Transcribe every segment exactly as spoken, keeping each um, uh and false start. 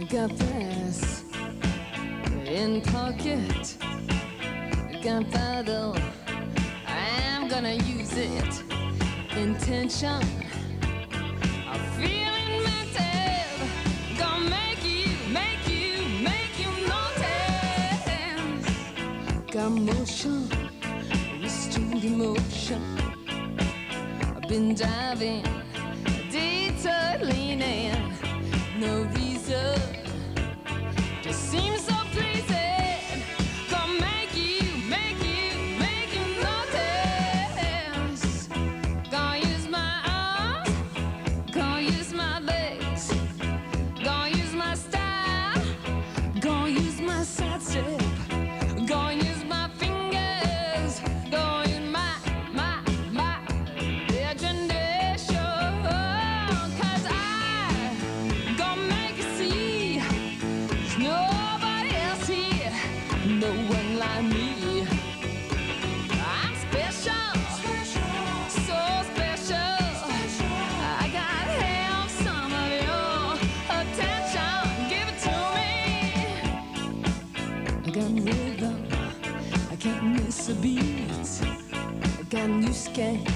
Got brass in pocket, gunpowder, I'm gonna use it. Intention of feeling mental, gonna make you, make you, make you notice. Got motion, restrained emotion. I've been diving, detour leaning, no reason, just seems so pleasing. Gonna make you, make you, make you notice. Gonna use my arms, gonna use my legs, gonna use my style, gonna use my side step, gonna use my fingers, gonna use my, my, my imagination. Cause I gonna make you see there's nobody else here, no one like me. I'm special, so special. I gotta have some of your attention. Give it to me. I got rhythm, I can't miss a beat. I got new skank,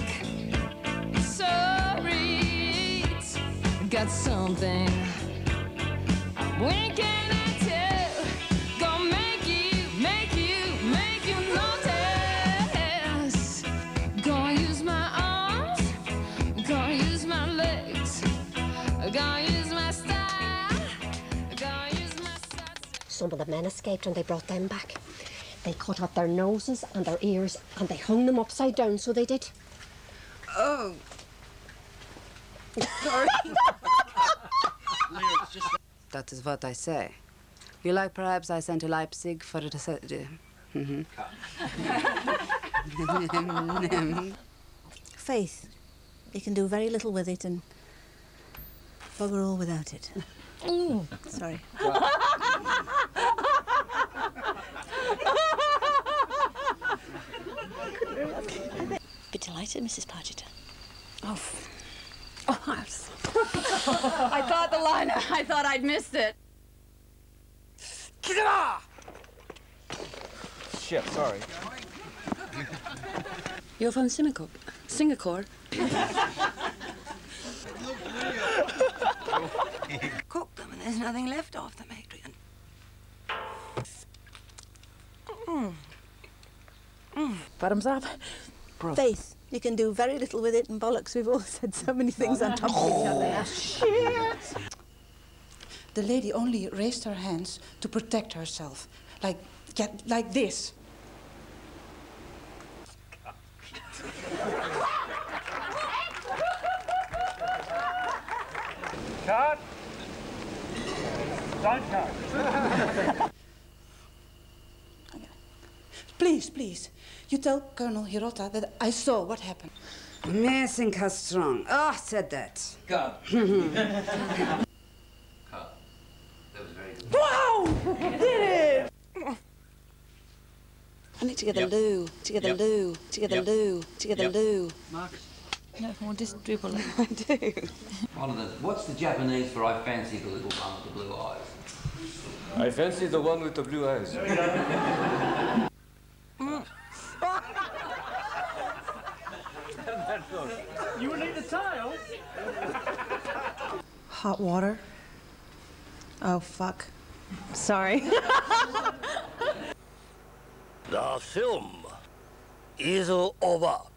sorry. I got something I'm winking at you. Gonna make you, make you, make you notice. Gonna use my arms, gonna use my legs, gonna use my style, gonna use my size. Some of the men escaped and they brought them back. They cut off their noses and their ears and they hung them upside down, so they did. Oh. Sorry. That is what I say. You like perhaps I sent to Leipzig for it to say... Mm-hmm. Faith, you can do very little with it and bugger all without it. Mm. Sorry. Be delighted, Missus Pargeter. Oh, oh I'm so I thought the liner. I thought I'd missed it. Shit, sorry. You're from Singapore. Singapore. Cook them and there's nothing left of them, Adrian. Mm. Mm. Bottoms up. Faith, you can do very little with it, and bollocks, we've all said so many things on top of each other. Shit! The lady only raised her hands to protect herself, like, get, like this. Cut! Don't cut! Please, please, you tell Colonel Hirota that I saw what happened. Amazing how strong. Oh, said that. Cut. Cut. That was very good. Wow! Did it! I need to get the Yep. loo, to get the Yep. loo, to get the Yep. loo, to get the Yep. loo. Marcus. No, more just dribble. I do. One of the, what's the Japanese for I fancy the little one with the blue eyes? I fancy the one with the blue eyes. You would need the tile. Hot water. Oh, fuck. Sorry. The film is over.